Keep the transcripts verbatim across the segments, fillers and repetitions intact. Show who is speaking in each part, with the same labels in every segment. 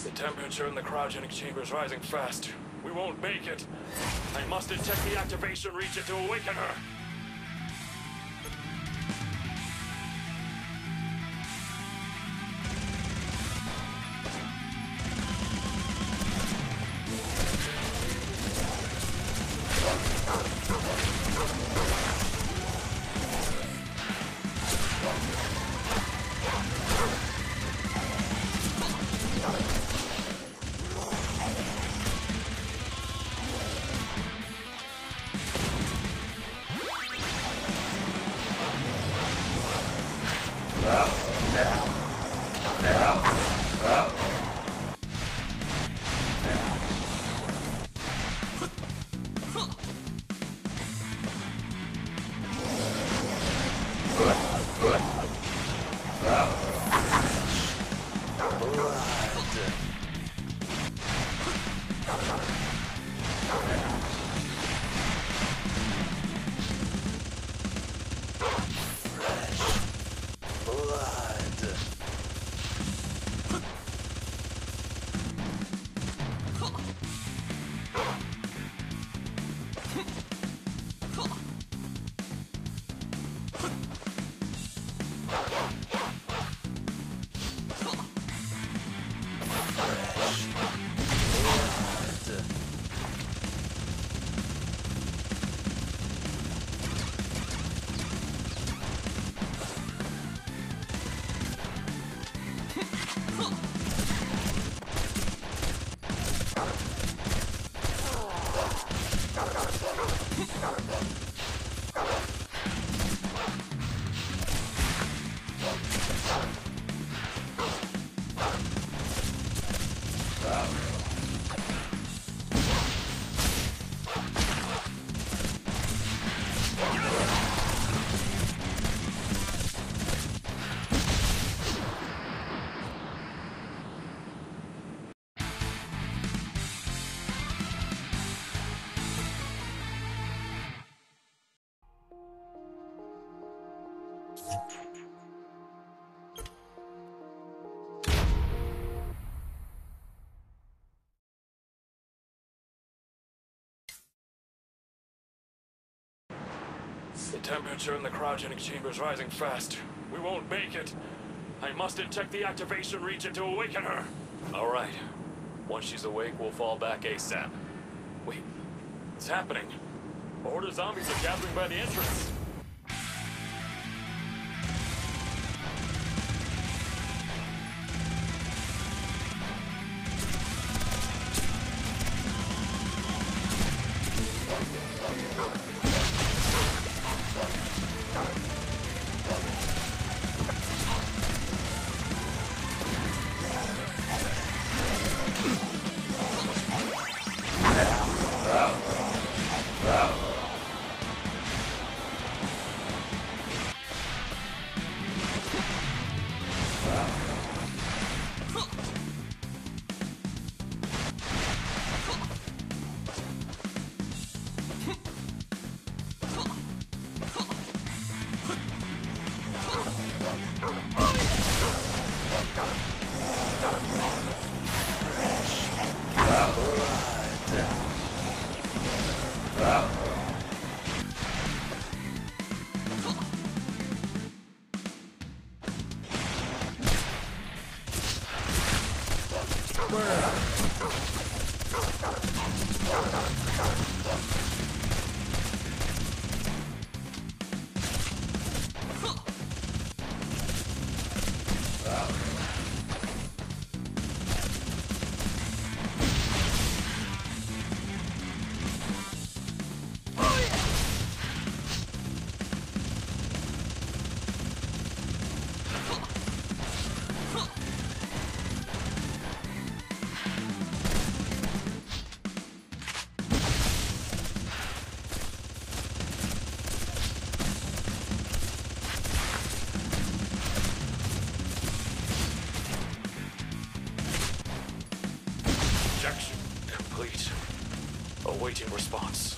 Speaker 1: The temperature in the cryogenic chamber is rising fast. We won't make it. I must detect the activation region to awaken her. The temperature in the cryogenic chamber is rising fast. We won't make it. I must detect the activation region to awaken her. All right. Once she's awake, we'll fall back ASAP. Wait, what's happening? A horde of zombies are gathering by the entrance. Injection complete. Awaiting response.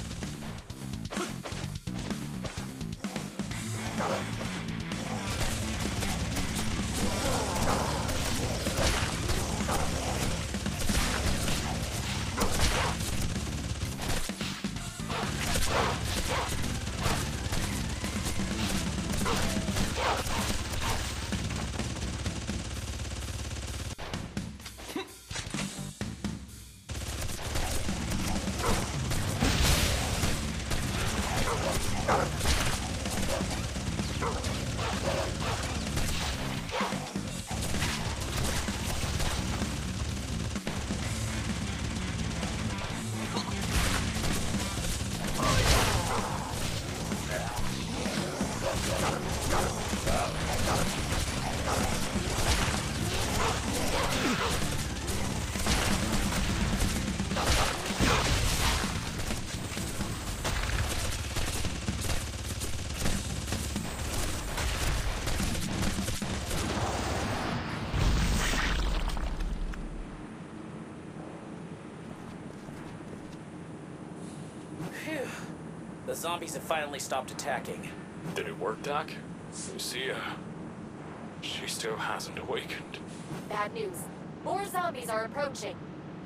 Speaker 2: the zombies have finally stopped attacking.
Speaker 1: Did it work, Doc? Lucia, she still hasn't awakened.
Speaker 3: Bad news. More zombies are approaching.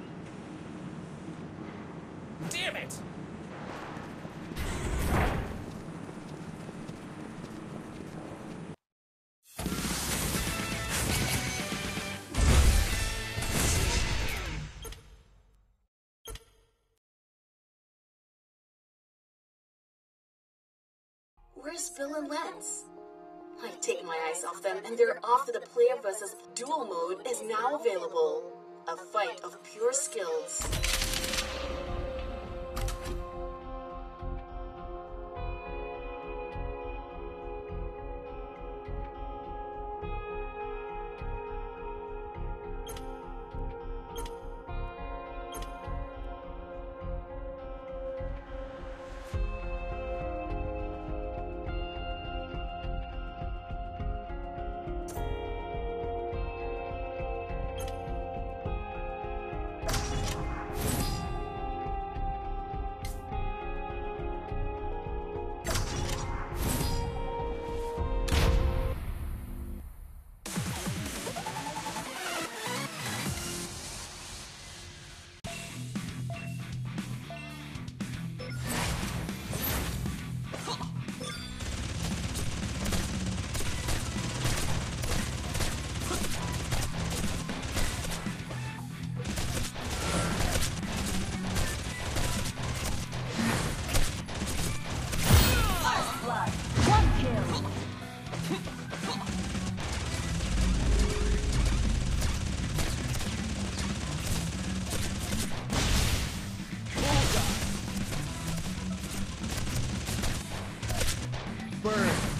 Speaker 2: Damn it!
Speaker 4: Where's Bill and Lance? I take my eyes off them, and they're off to the player versus duel mode is now available. A fight of pure skills.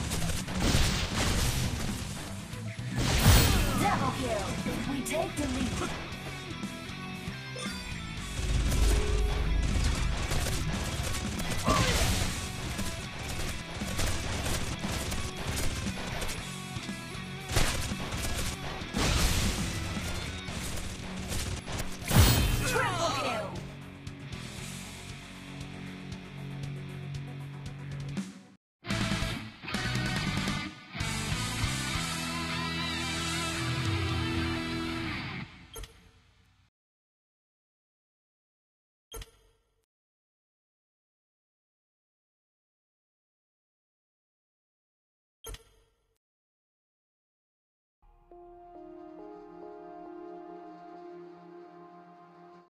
Speaker 5: Double kill. We take the lead.